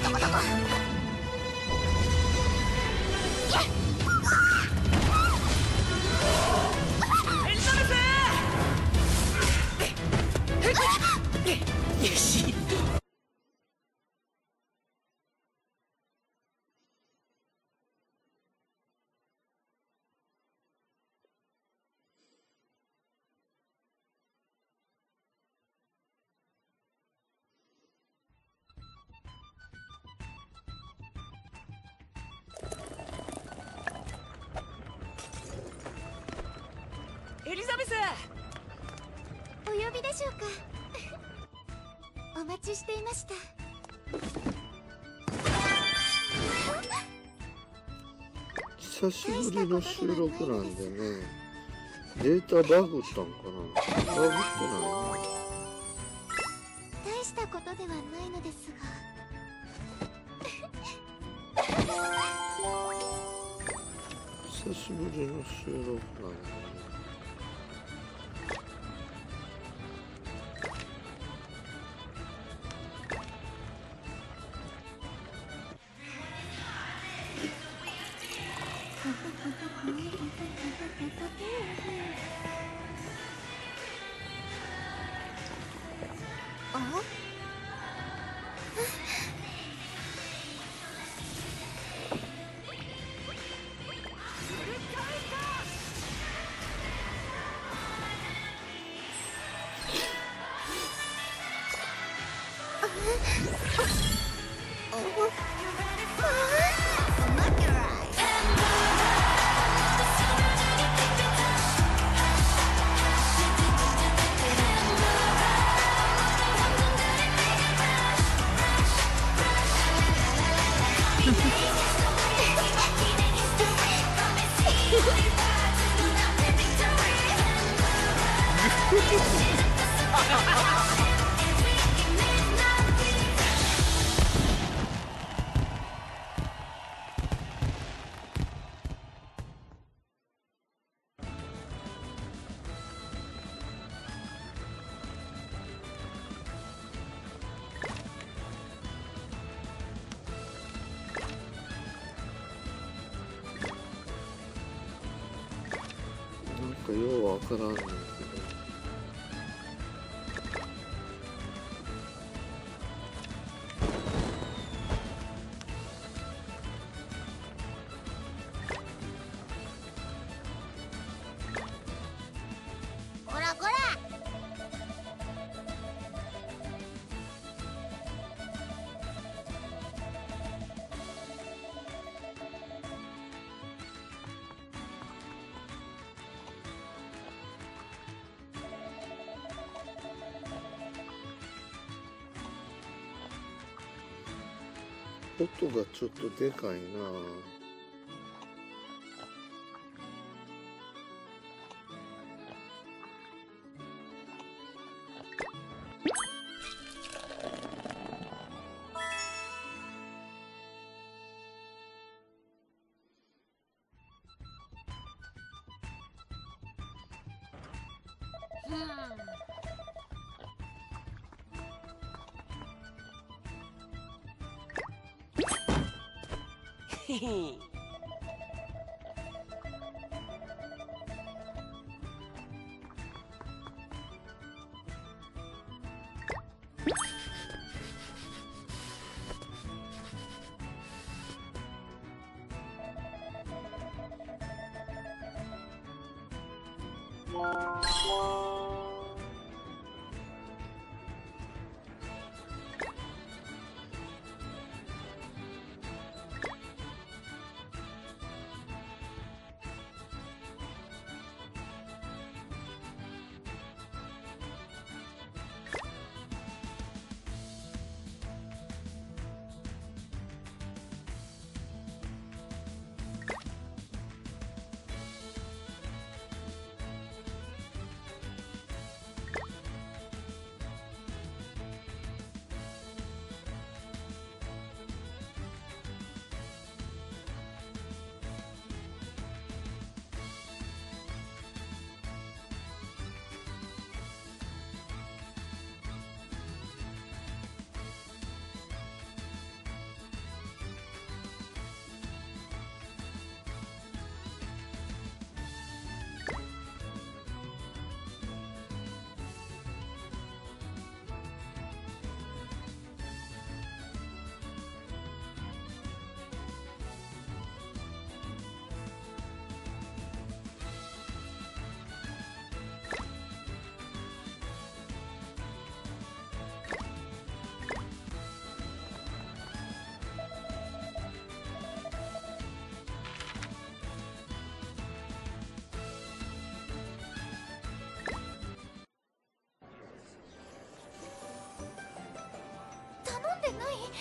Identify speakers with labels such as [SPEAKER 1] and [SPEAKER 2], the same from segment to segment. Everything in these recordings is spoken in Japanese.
[SPEAKER 1] エリザベス、
[SPEAKER 2] お呼びでしょうか。お待ちしていました。
[SPEAKER 3] 久しぶりの収録なんでね、データバグったんかな。バグってないな。
[SPEAKER 2] 大したことではないのですが。
[SPEAKER 3] 久しぶりの収録なんでね。なんかようわからんねんけど。
[SPEAKER 2] こらこら。
[SPEAKER 3] 音がちょっとでかいな。
[SPEAKER 1] へへ。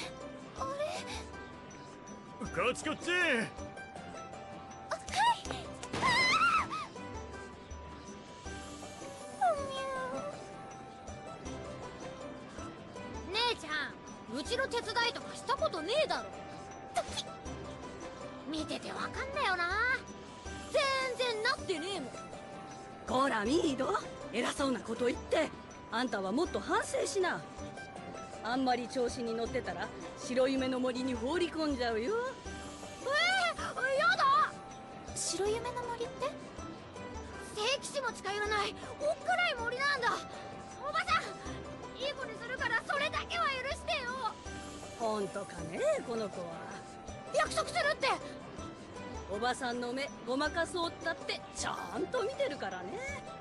[SPEAKER 2] あれ、
[SPEAKER 1] こっちこっち。
[SPEAKER 4] 姉ちゃん、うちの手伝いとかしたことねえだろ。見ててわかんないよな。全然なってねえもん。
[SPEAKER 5] こらミード、偉そうなこと言って。あんたはもっと反省しな。あんまり調子に乗ってたら白夢の森に放り込んじゃうよ。
[SPEAKER 4] やだ。
[SPEAKER 2] 白夢の森って？
[SPEAKER 4] 聖騎士も近寄らないおっかない森なんだ。おばさん、いい子にするからそれだけは許してよ。
[SPEAKER 5] 本当かねこの子は。
[SPEAKER 4] 約束するって。
[SPEAKER 5] おばさんの目ごまかそうったってちゃんと見てるからね。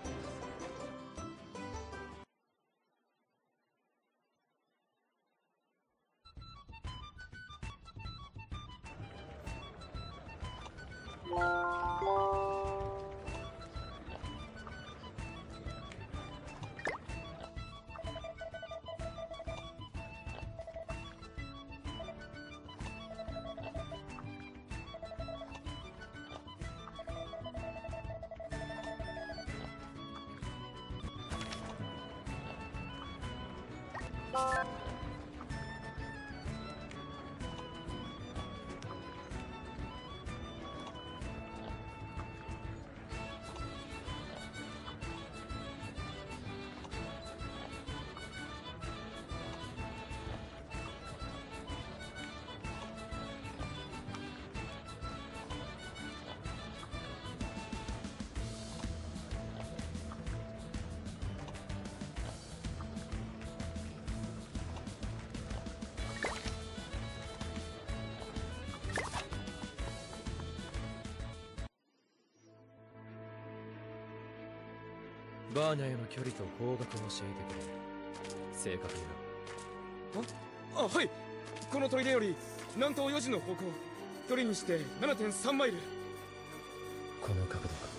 [SPEAKER 1] バーニャへの距離と方角を教えてくれ。正確にな。
[SPEAKER 6] はい。この砦より南東4時の方向、距離にして 7.3 マイル。
[SPEAKER 1] この角度か。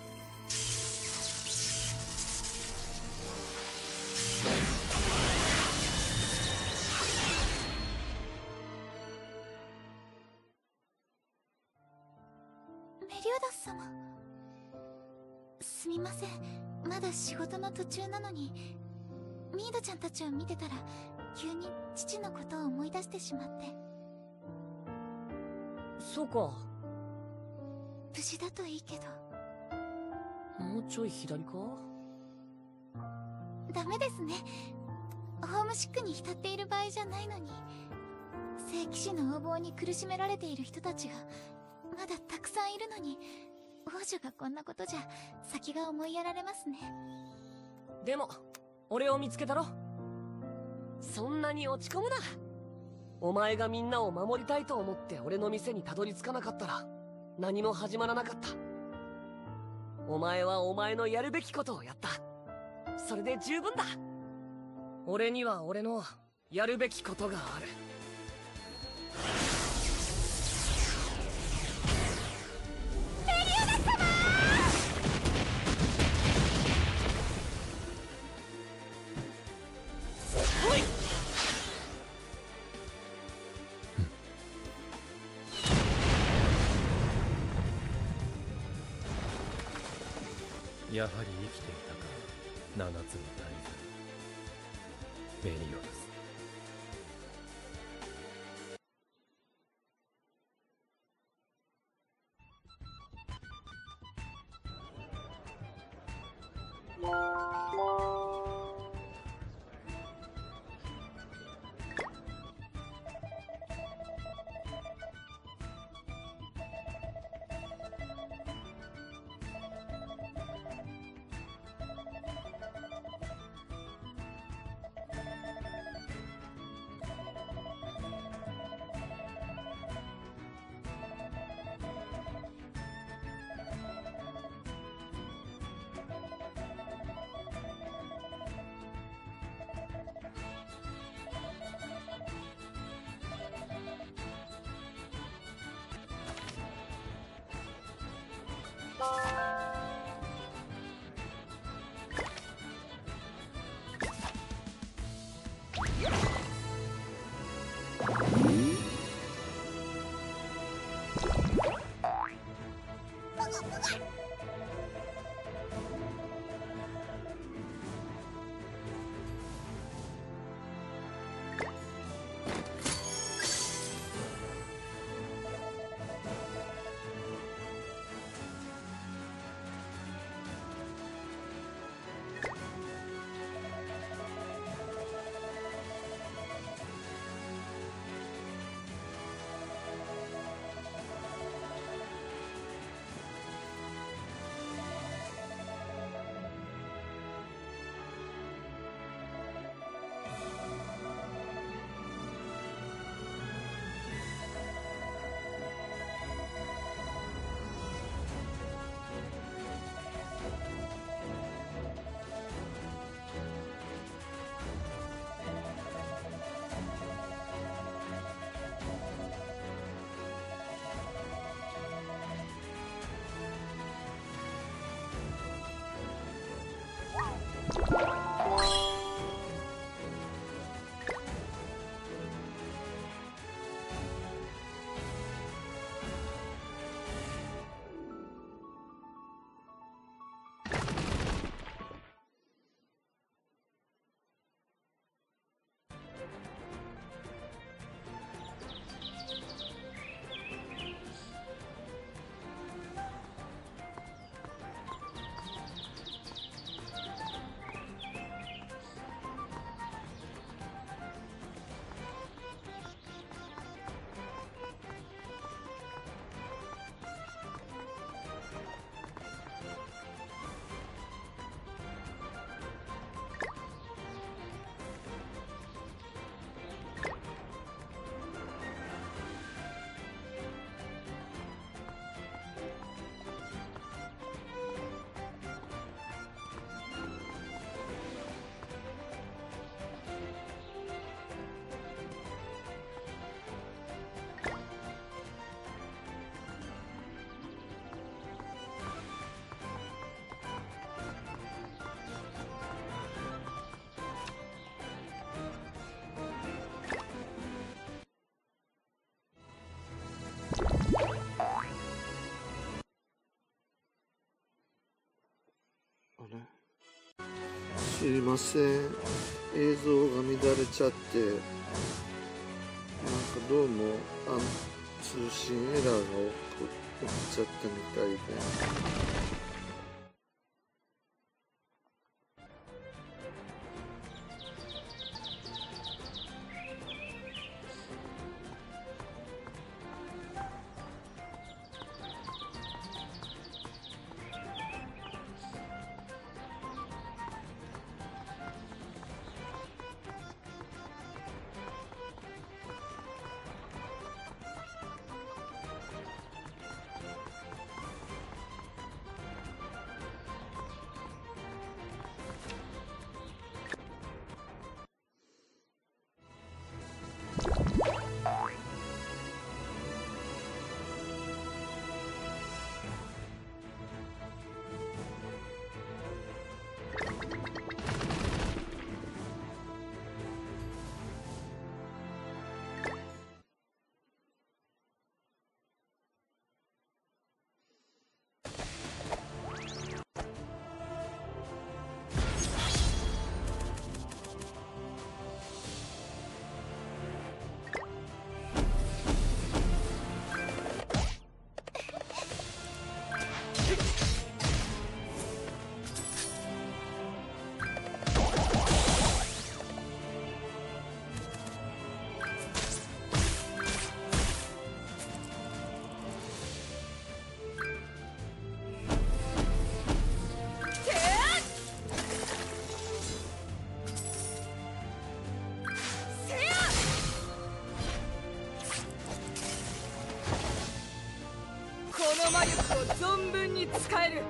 [SPEAKER 2] メリオダス様、すみません、まだ仕事の途中なのに。ミードちゃんたちを見てたら急に父のことを思い出してしまって。
[SPEAKER 5] そうか。
[SPEAKER 2] 無事だといいけど。
[SPEAKER 5] もうちょい左か。
[SPEAKER 2] ダメですね。ホームシックに浸っている場合じゃないのに。聖騎士の横暴に苦しめられている人たちがまだたくさんいるのに、王女がこんなことじゃ先が思いやられますね。
[SPEAKER 7] でも俺を見つけたろ。そんなに落ち込むな。お前がみんなを守りたいと思って俺の店にたどり着かなかったら何も始まらなかった。お前はお前のやるべきことをやった。それで十分だ。俺には俺のやるべきことがある。
[SPEAKER 1] やはり生きていたか、七つの大罪メリオダス。
[SPEAKER 3] いません、映像が乱れちゃって、なんかどうも通信エラーが起きちゃったみたいで。
[SPEAKER 5] この魔力を存分に使える。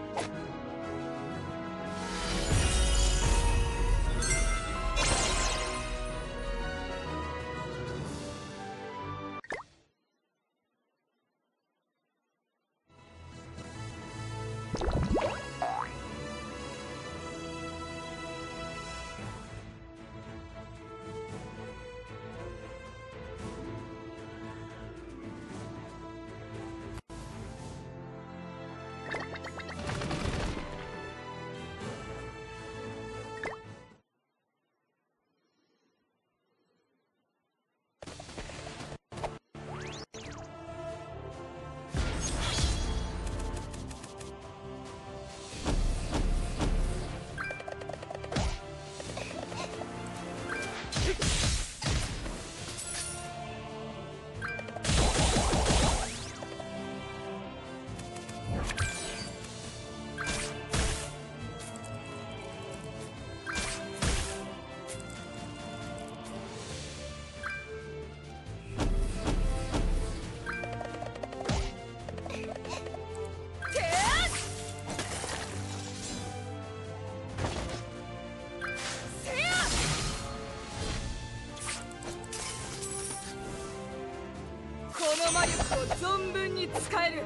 [SPEAKER 5] この魔力を存分に使える。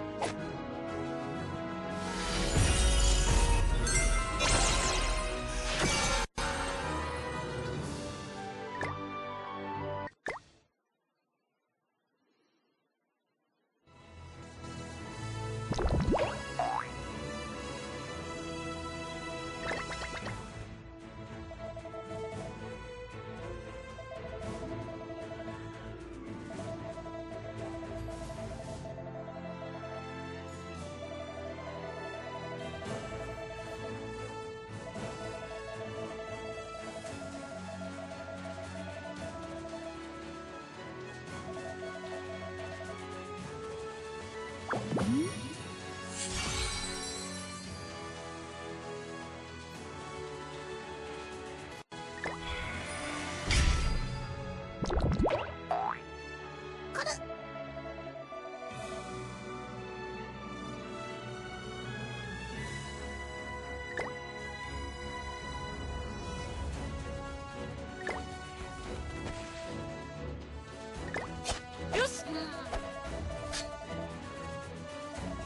[SPEAKER 5] よし。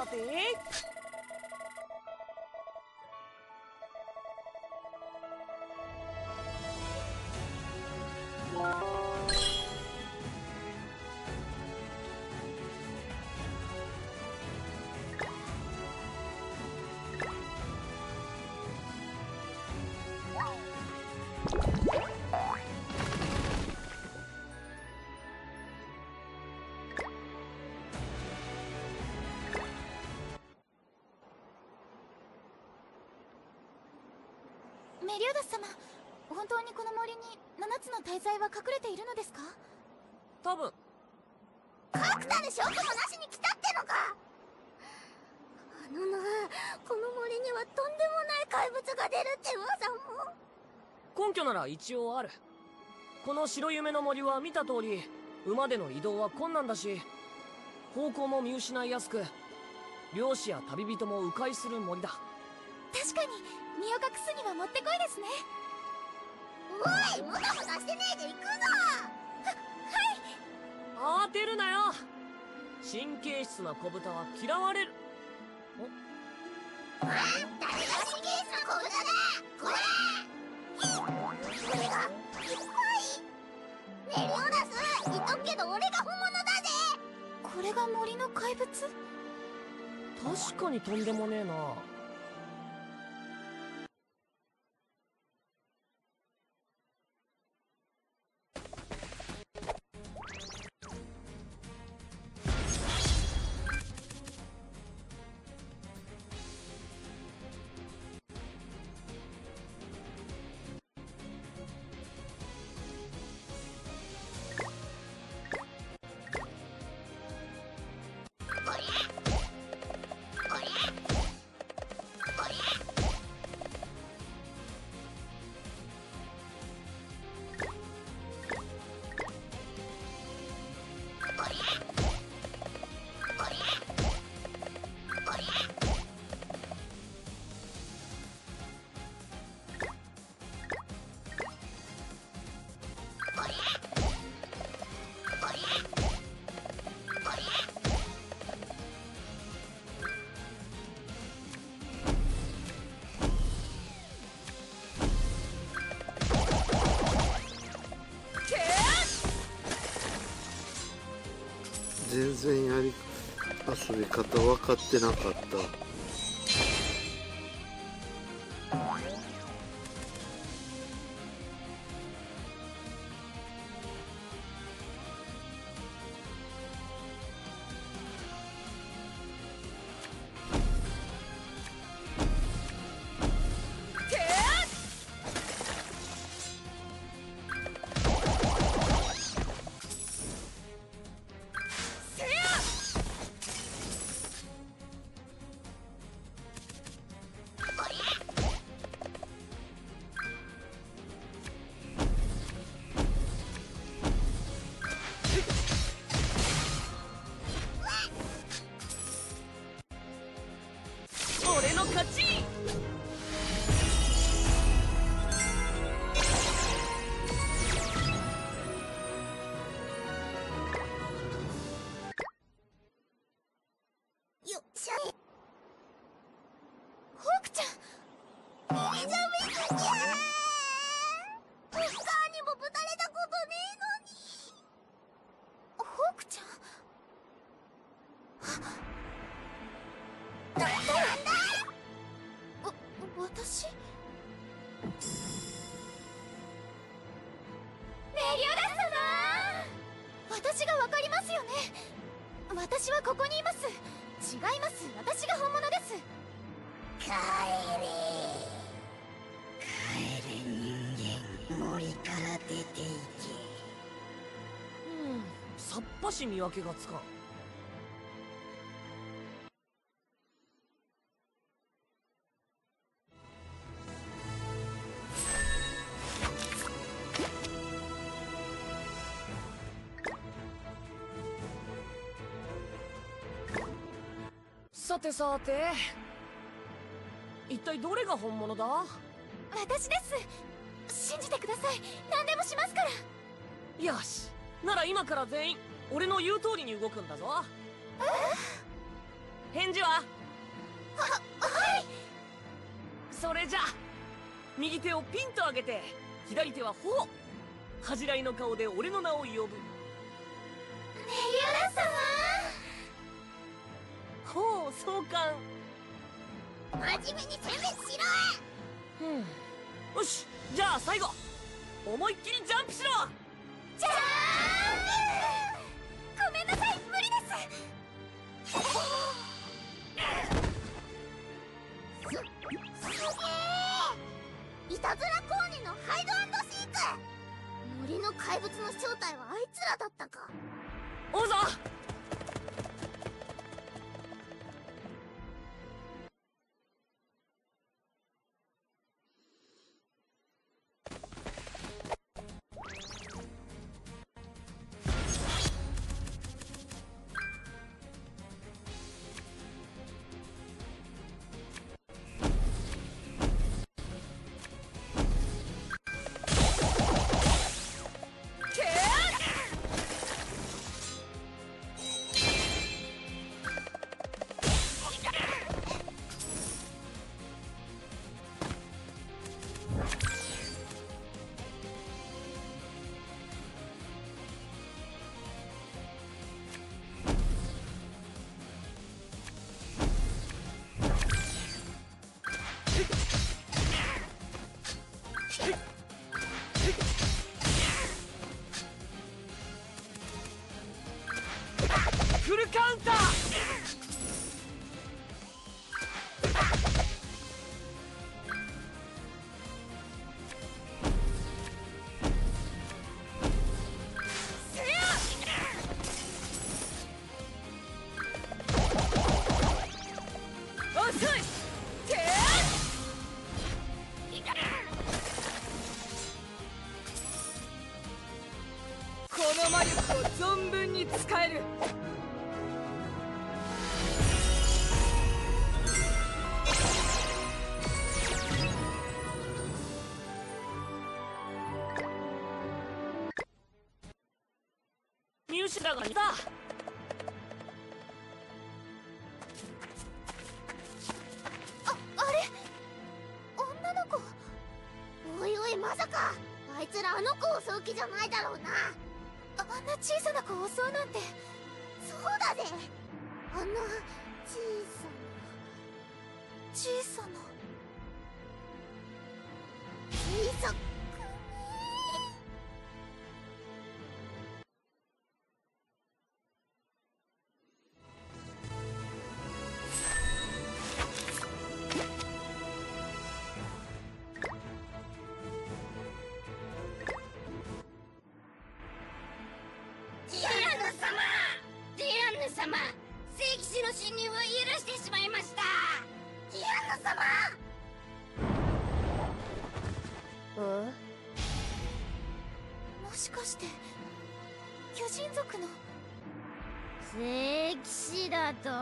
[SPEAKER 7] さて。
[SPEAKER 2] メリオダス様、本当にこの森に7つの大罪は隠れているのですか？
[SPEAKER 7] 多分。
[SPEAKER 4] 確たる証拠もなしに来たってのか。この森にはとんでもない怪物が出るって噂も。
[SPEAKER 7] 根拠なら一応ある。この白夢の森は見た通り馬での移動は困難だし、方向も見失いやすく、漁師や旅人も迂回する森だ。
[SPEAKER 2] 確かに身を隠すにはもってこいですね。
[SPEAKER 4] おい、もたもたしてねえで行くぞ。
[SPEAKER 7] 慌てるなよ。神経質な小豚は嫌われる。
[SPEAKER 4] 誰が神経質な小豚だ。これがいっぱい。メリオダス、言っとくけど俺が本物だぜ。
[SPEAKER 2] これが森の怪物？
[SPEAKER 7] 確かにとんでもねえな。
[SPEAKER 3] 全然遊び方分かってなかった。
[SPEAKER 7] 俺の勝ち。
[SPEAKER 4] よっしゃ。
[SPEAKER 2] ホークちゃん、
[SPEAKER 4] めちゃめちゃにゃー。一回にもぶたれたことねえのに。
[SPEAKER 2] ホークちゃん。
[SPEAKER 4] なんだ。
[SPEAKER 2] 私？メリオダス様！私がわかりますよね。私はここにいます。違います。私が本物です。
[SPEAKER 4] 帰れ人間、森から出ていけ。
[SPEAKER 7] さっぱし見分けがつかん。さてさて、一体どれが本物だ？
[SPEAKER 2] 私です。信じてください。何でもしますから。
[SPEAKER 7] よし、なら今から全員俺の言う通りに動くんだぞ。 返事は？
[SPEAKER 4] はい。
[SPEAKER 7] それじゃ右手をピンと上げて左手は頬。恥じらいの顔で俺の名を呼ぶ。
[SPEAKER 4] メリオダ様。
[SPEAKER 7] ほう、そうかん。
[SPEAKER 4] 真面目に攻めしろ。
[SPEAKER 7] よし、じゃあ最後思いっきりジャンプしろ。
[SPEAKER 4] じゃーん。ごめんなさい、無理です。すげえ。いたずらコーニのハイド&シーク。森の怪物の正体はあいつらだったか。
[SPEAKER 7] おうぞ。フルカウンター。
[SPEAKER 5] この魔力を存分に使える。
[SPEAKER 7] 見失がいた。
[SPEAKER 2] あれ女の子。
[SPEAKER 4] おいおい、まさかあいつらあの子を襲う気じゃないだろうな。
[SPEAKER 2] あんな小さな子を襲うなんて。
[SPEAKER 4] そうだぜ。あんな小
[SPEAKER 2] さな
[SPEAKER 4] さく様、聖騎士の侵入を許してしまいました。ティランヌ様。
[SPEAKER 2] もしかして巨人族の
[SPEAKER 4] 聖騎士だと。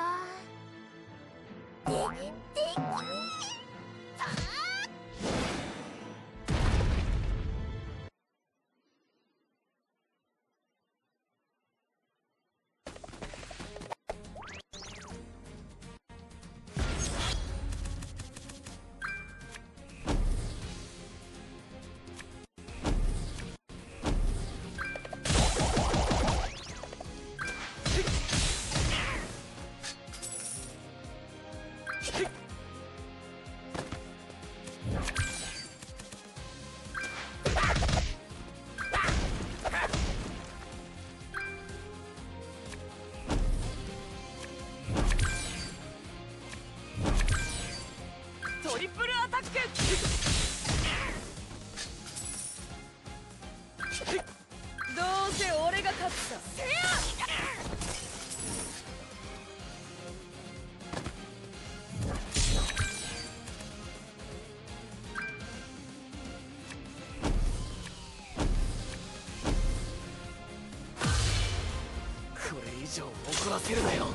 [SPEAKER 7] トリプルアタック。
[SPEAKER 5] どうせ俺が勝つさ。
[SPEAKER 7] これ以上怒らせるなよ。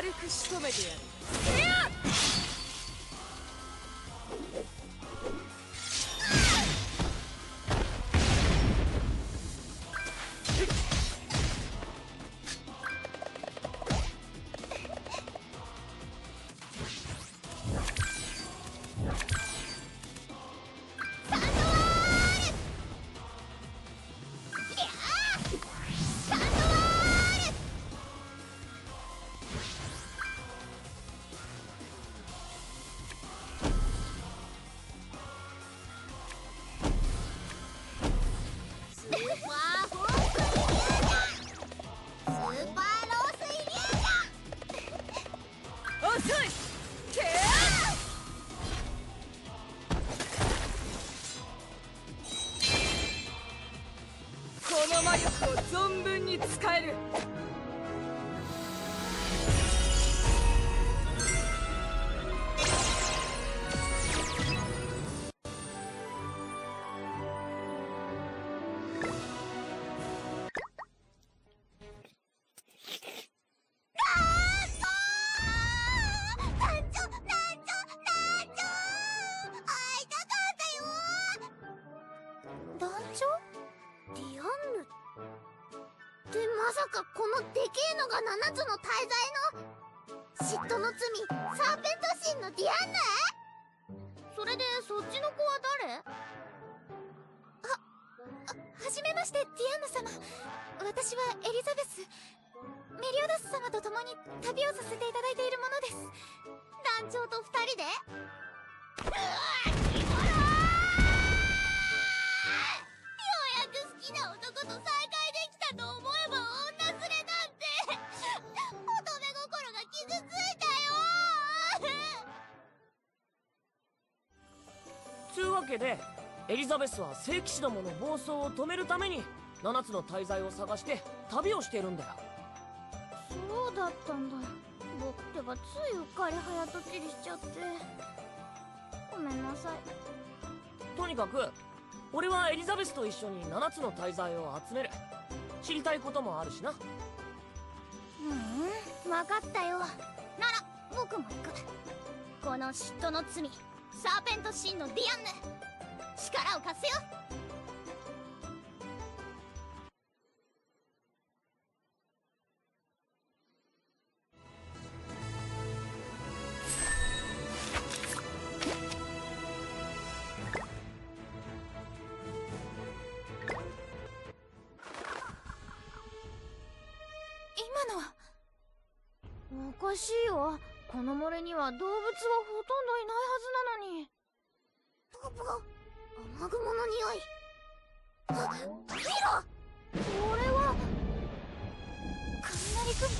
[SPEAKER 5] く仕留めてやる。この魔力を存分に使える。
[SPEAKER 2] 団長？
[SPEAKER 4] ディアンヌってまさかこのでけえのが7つの大罪の嫉妬の罪サーペント神のディアンヌ？それでそっちの子は誰？
[SPEAKER 2] はじめまして、ディアンヌ様。私はエリザベス。メリオダス様と共に旅をさせていただいているものです。
[SPEAKER 4] 団長と2人で？うわー、キモロー！ようやく好きな男と再会できたと思えば女連れなんて乙女心が傷ついたよー。
[SPEAKER 7] つうわけでエリザベスは聖騎士どもの暴走を止めるために7つの大罪を探して旅をしているんだよ。
[SPEAKER 4] そうだったんだ。僕ってばついうっかり早とちりしちゃってごめんなさい。
[SPEAKER 7] とにかく俺はエリザベスと一緒に7つの大罪を集める。知りたいこともあるしな。
[SPEAKER 4] 分かったよ。なら僕も行く。この嫉妬の罪サーペント神のディアンヌ、力を貸すよ。
[SPEAKER 2] 今のは。
[SPEAKER 4] おかしいよ。この森には動物はほとんどいないはずなのに。ポカポカ、雨雲の匂い。あ、見ろ！これは
[SPEAKER 2] 雷雲。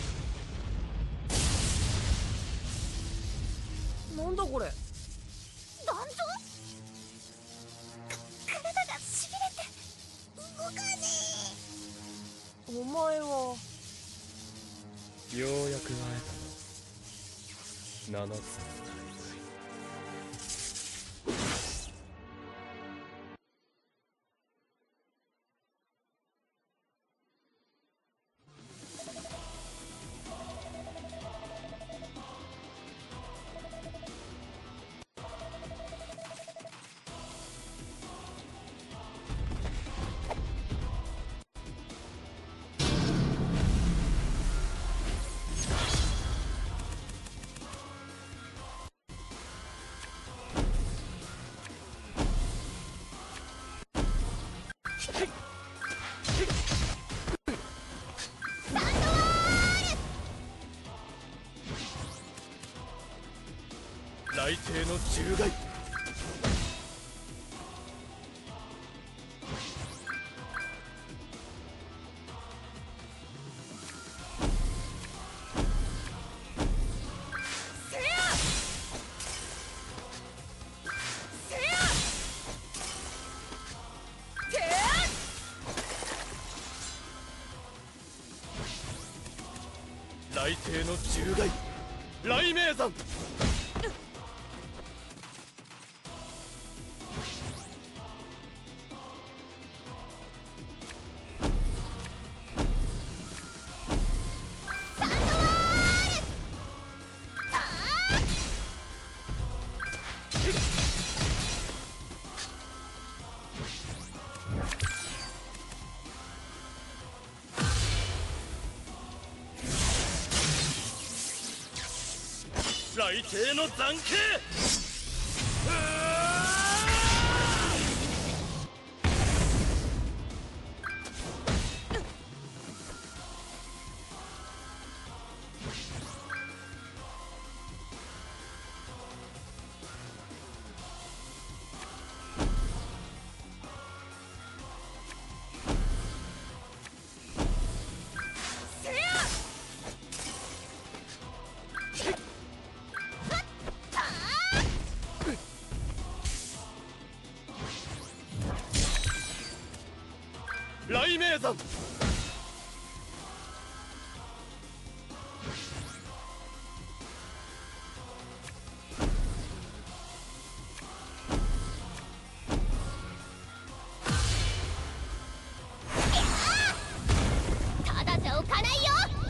[SPEAKER 7] なんだこれ。
[SPEAKER 4] 団長？
[SPEAKER 2] 体がしびれて
[SPEAKER 4] 動かね
[SPEAKER 7] お前は。
[SPEAKER 1] ようやく会えたな、7つの大罪。雷霆の獣害。雷霆の獣害、雷鳴山。 最低の残景。雷鳴山。
[SPEAKER 4] ただじゃ置かないよ。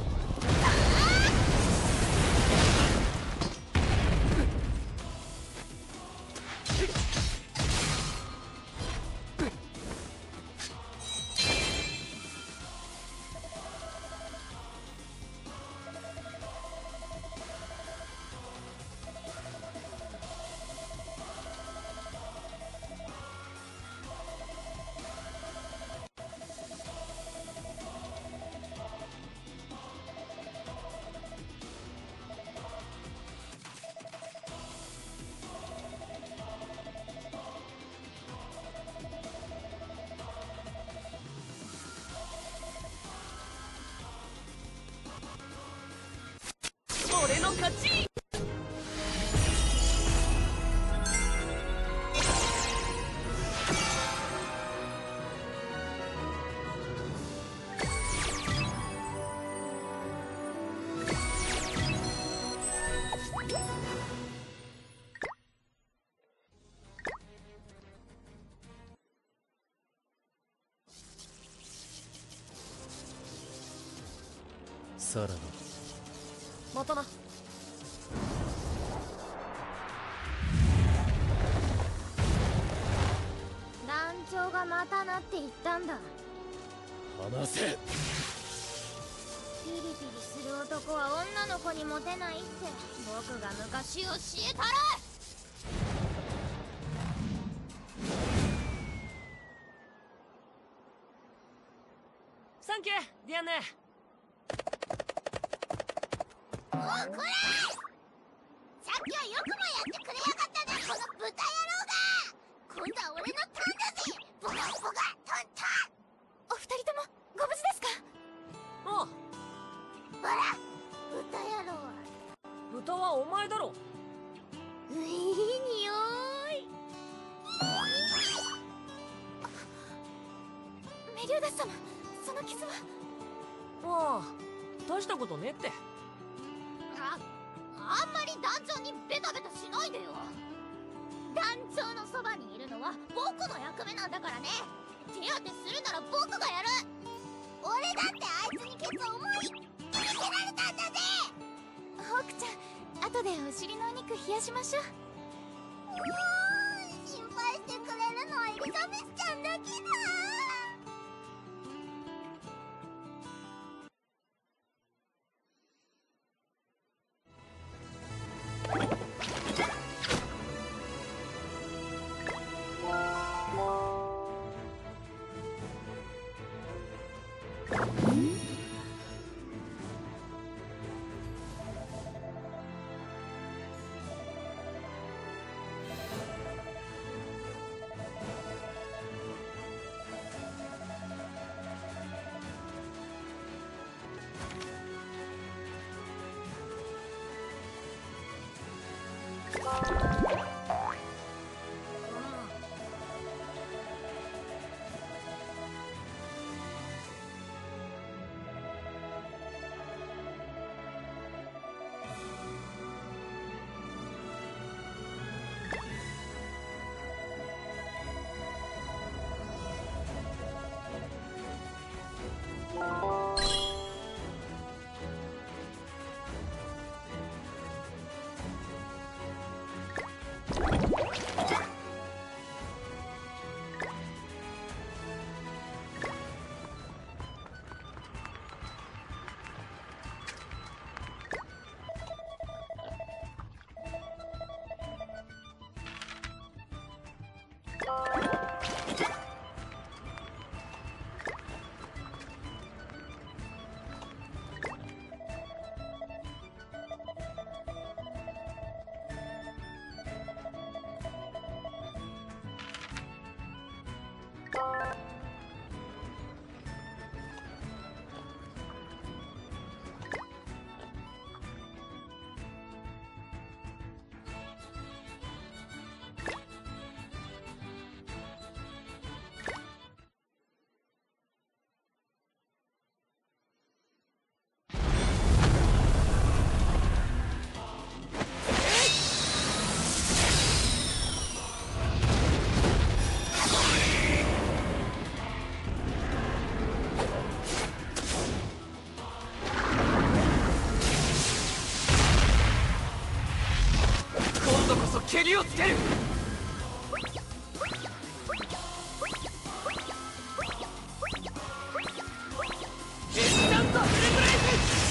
[SPEAKER 7] 俺の勝ち。
[SPEAKER 1] さらば。
[SPEAKER 7] またな。
[SPEAKER 4] 団長がまたなって言ったんだ。
[SPEAKER 1] 離せ。
[SPEAKER 4] ピリピリする男は女の子にモテないって僕が昔教えたろ。
[SPEAKER 7] サンキューディアンヌ。
[SPEAKER 4] おこら！さっきはよくもやってくれやがったな、この豚野郎が！今度は俺のターンだぜ！ボガボガトントン！
[SPEAKER 2] お二人ともご無事ですか？
[SPEAKER 7] ああ、
[SPEAKER 4] ほら豚野郎。
[SPEAKER 7] 豚はお前だろ。
[SPEAKER 4] いい匂い。
[SPEAKER 2] メリューダス様、その傷は？
[SPEAKER 7] ああ、大したことねえって。
[SPEAKER 4] あんまり団長にベタベタしないでよ。団長のそばにいるのは僕の役目なんだからね。手当てするなら僕がやる。俺だってあいつにケツを思いっきり蹴られたんだぜ。
[SPEAKER 2] ホークちゃん、後でお尻のお肉冷やしましょう。
[SPEAKER 4] 心配してくれるのはエリザベスちゃんだけだ。
[SPEAKER 7] けりをつける。エスタントフルブレイク。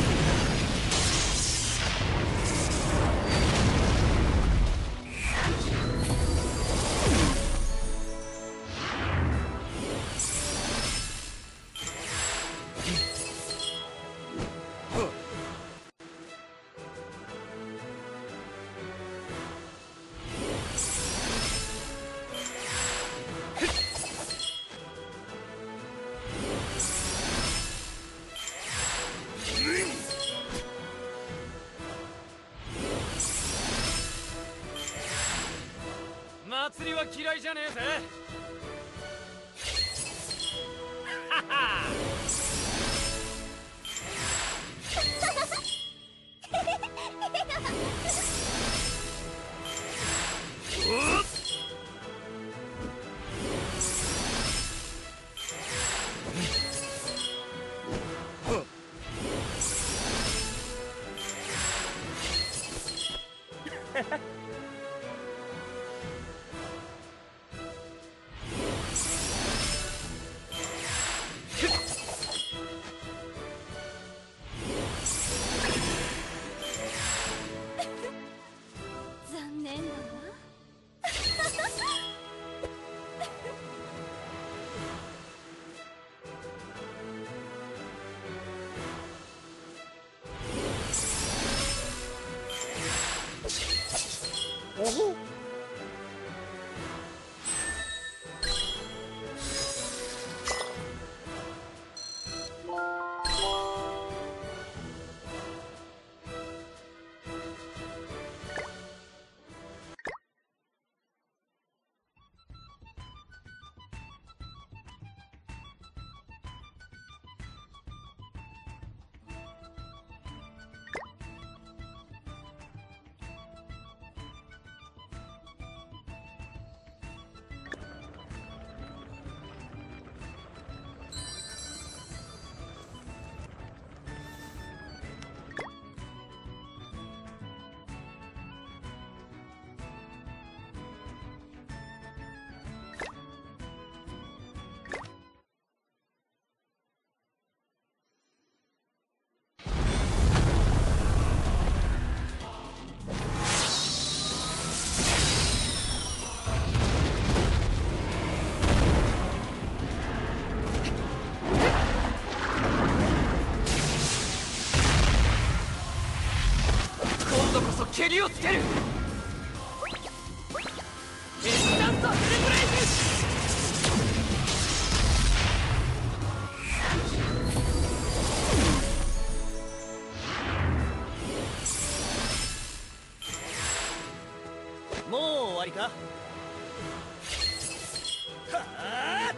[SPEAKER 7] 祭りは嫌いじゃねえぜ。はは
[SPEAKER 2] 残念だな。
[SPEAKER 3] おほ。今度こそ蹴りをつける。エスタントフルブレイク。もう終わりか。はあ。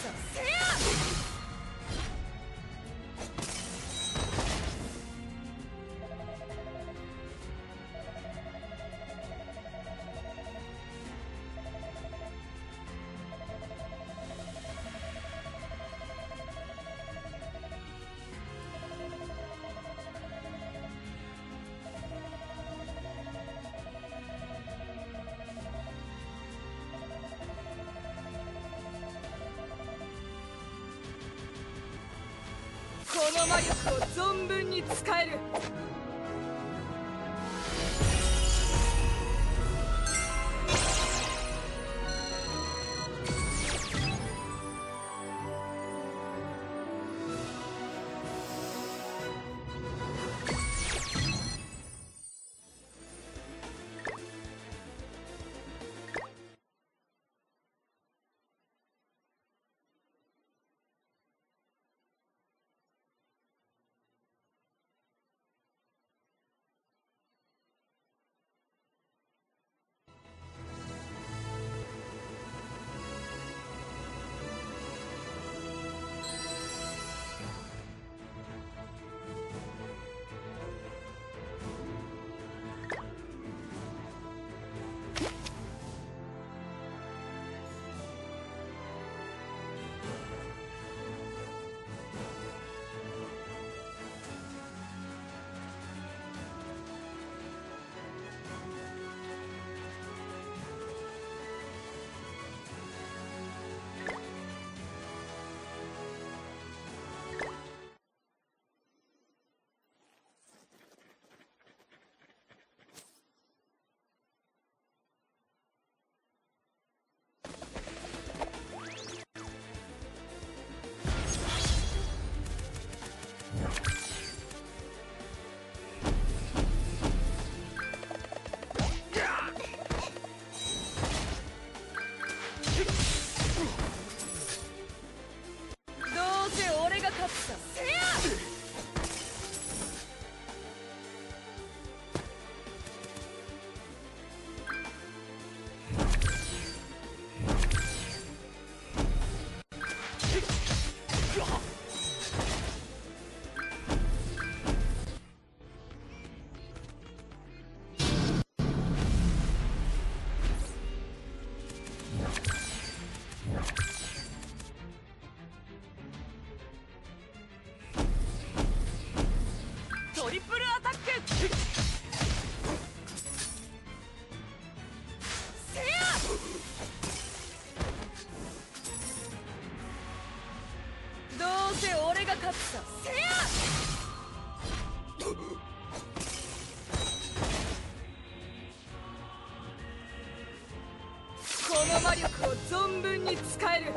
[SPEAKER 5] せや。この魔力を存分に使える。トリプルアタック。せや。どうせ俺が勝つさ。せや。この魔力を存分に使える。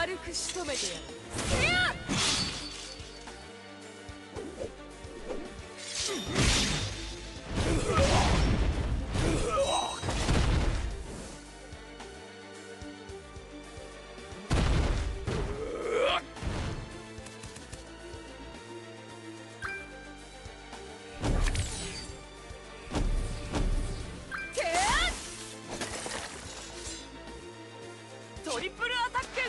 [SPEAKER 5] 軽く仕留めてやる。トリプルアタック。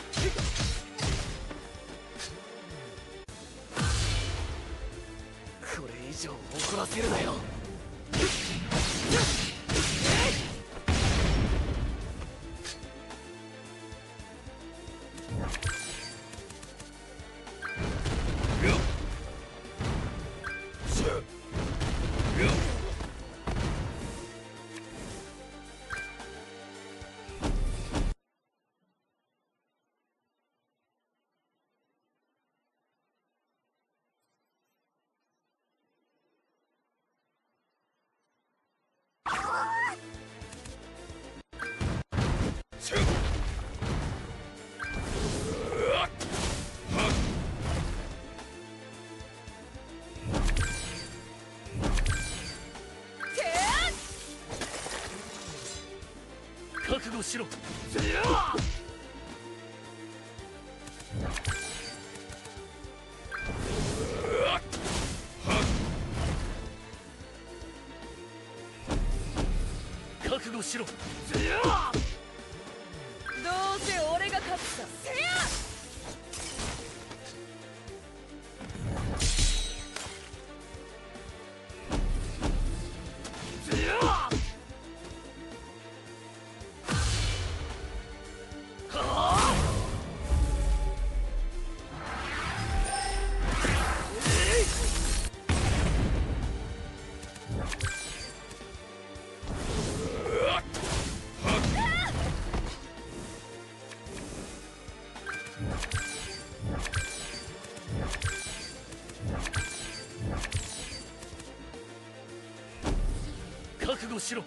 [SPEAKER 7] これ以上怒らせるなよ。覚悟しろ。覚悟しろ。どう
[SPEAKER 5] せ俺が勝つさ。
[SPEAKER 7] 覚悟しろ。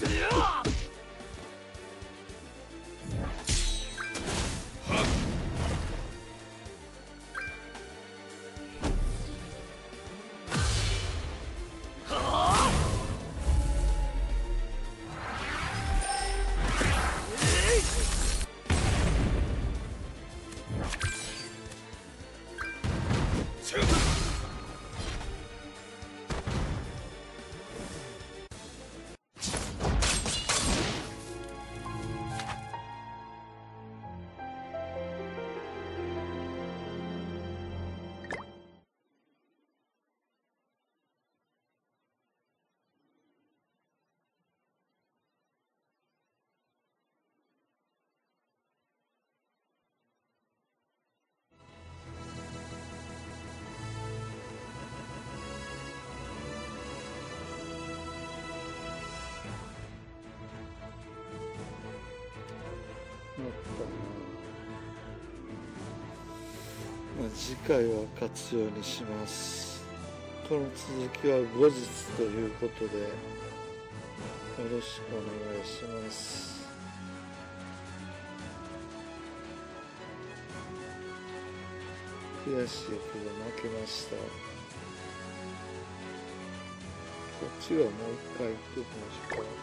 [SPEAKER 3] 次回は勝つようにします。この続きは後日ということでよろしくお願いします。悔しいけど負けました。こっちはもう一回行ってみましょうか。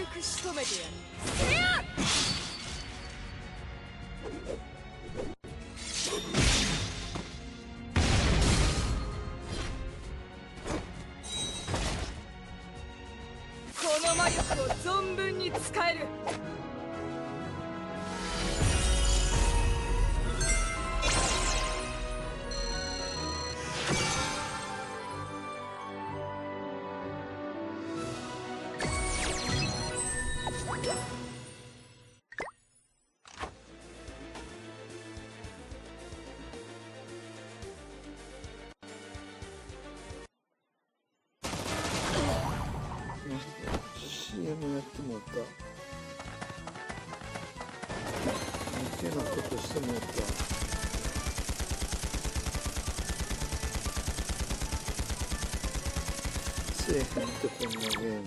[SPEAKER 5] く仕留めてやる。この魔力を存分に使える。
[SPEAKER 3] CM やってもうた。余計なことしてもうた。せえへんってこんなゲーム。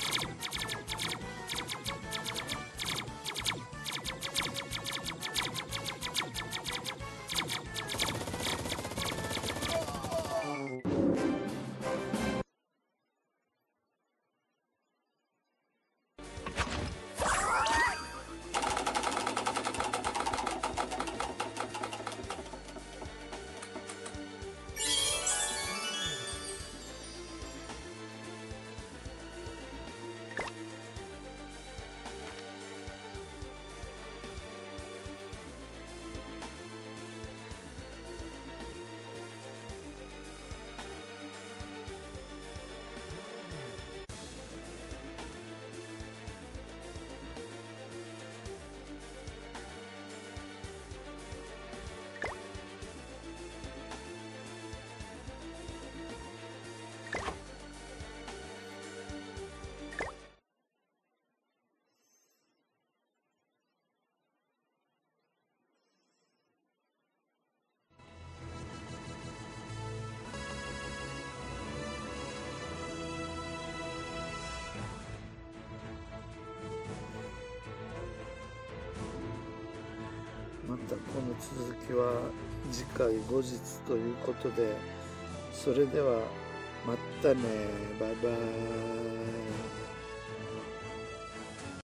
[SPEAKER 3] またこの続きは次回後日ということで、それではまたね、バイバイ。